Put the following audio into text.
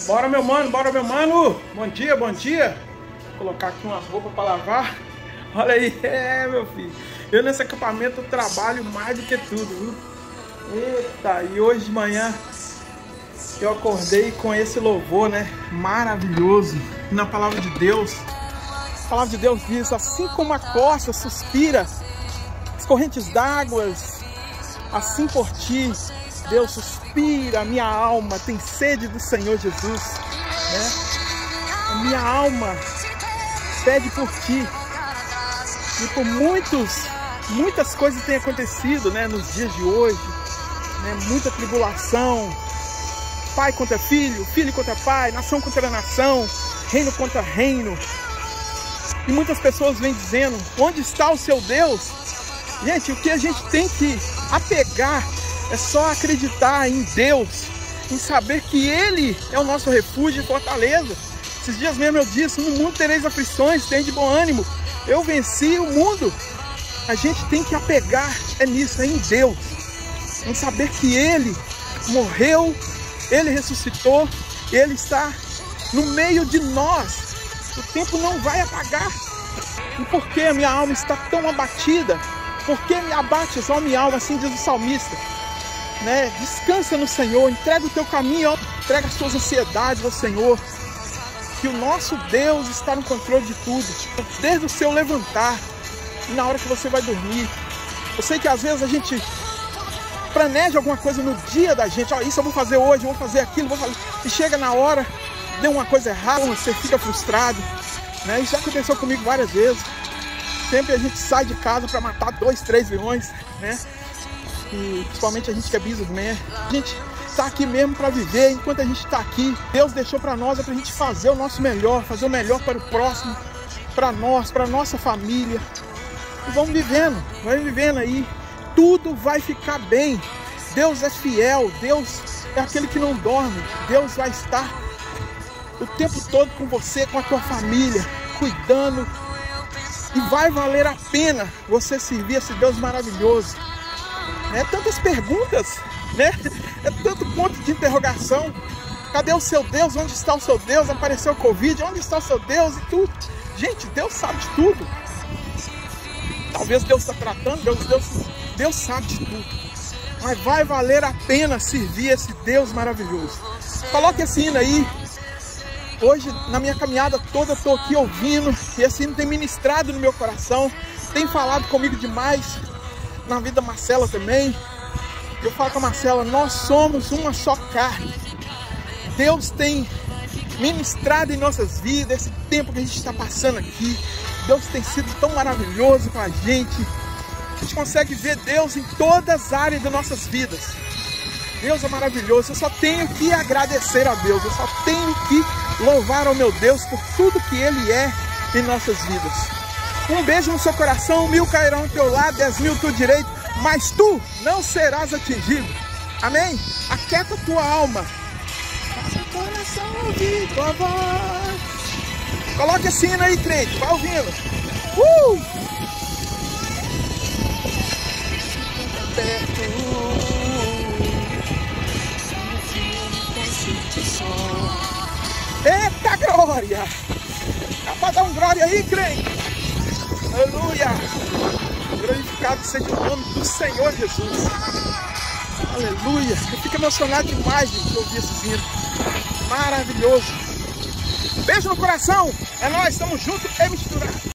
Bora meu mano, bora meu mano. Bom dia, bom dia. Vou colocar aqui uma roupa para lavar. Olha aí, meu filho. Eu nesse acampamento trabalho mais do que tudo, viu? Eita, e hoje de manhã eu acordei com esse louvor, né? Maravilhoso. E na palavra de Deus, a palavra de Deus diz: assim como a costa suspira as correntes d'água, assim por ti, Deus suspira, a minha alma tem sede do Senhor Jesus, né? A minha alma pede por ti. E por muitas coisas têm acontecido, né, nos dias de hoje, né? Muita tribulação, pai contra filho, filho contra pai, nação contra nação, reino contra reino. E muitas pessoas vêm dizendo: onde está o seu Deus? Gente, o que a gente tem que apegar é só acreditar em Deus, em saber que Ele é o nosso refúgio e fortaleza. Esses dias mesmo eu disse: no mundo tereis aflições, tem de bom ânimo, eu venci o mundo. A gente tem que apegar nisso, em Deus, em saber que Ele morreu, Ele ressuscitou, Ele está no meio de nós. O tempo não vai apagar. E por que a minha alma está tão abatida? Por que me abates, ó minha alma? Assim diz o salmista, né? Descansa no Senhor, entrega o teu caminho, entrega as tuas ansiedades ao Senhor, que o nosso Deus está no controle de tudo, desde o seu levantar e na hora que você vai dormir. Eu sei que às vezes a gente planeja alguma coisa no dia da gente: ó, isso eu vou fazer hoje, eu vou fazer aquilo, vou fazer. E chega na hora, deu uma coisa errada, você fica frustrado, né? Isso já aconteceu comigo várias vezes. Sempre a gente sai de casa para matar 2, 3 leões, né? E principalmente a gente que é businessman, a gente está aqui mesmo para viver. Enquanto a gente está aqui, Deus deixou para nós, é para a gente fazer o nosso melhor, fazer o melhor para o próximo, para nós, para a nossa família. E vamos vivendo aí, tudo vai ficar bem. Deus é fiel, Deus é aquele que não dorme. Deus vai estar o tempo todo com você, com a tua família, cuidando. E vai valer a pena você servir esse Deus maravilhoso. É tantas perguntas, né? É tanto ponto de interrogação. Cadê o seu Deus? Onde está o seu Deus? Apareceu o Covid, onde está o seu Deus? E tudo. Gente, Deus sabe de tudo. Talvez Deus está tratando, Deus sabe de tudo. Mas vai valer a pena servir esse Deus maravilhoso. Coloque esse hino aí. Hoje, na minha caminhada toda, eu estou aqui ouvindo, e esse hino tem ministrado no meu coração, tem falado comigo demais, na vida da Marcela também. Eu falo com a Marcela: nós somos uma só carne. Deus tem ministrado em nossas vidas, esse tempo que a gente está passando aqui. Deus tem sido tão maravilhoso com a gente. A gente consegue ver Deus em todas as áreas das nossas vidas. Deus é maravilhoso. Eu só tenho que agradecer a Deus. Eu só tenho que louvar ao meu Deus por tudo que Ele é em nossas vidas. Um beijo no seu coração. 1000 cairão ao teu lado, 10.000 tu direito, mas tu não serás atingido. Amém? Aquieta a tua alma. Faça o coração ouvir tua voz. Coloque esse hino aí, crente. Vai ouvindo. Eita glória! Dá pra dar um glória aí, crente? Aleluia! Glorificado seja o nome do Senhor Jesus. Aleluia! Eu fico emocionado demais de ouvir esse hino. Maravilhoso! Beijo no coração! É nóis, estamos juntos e misturados!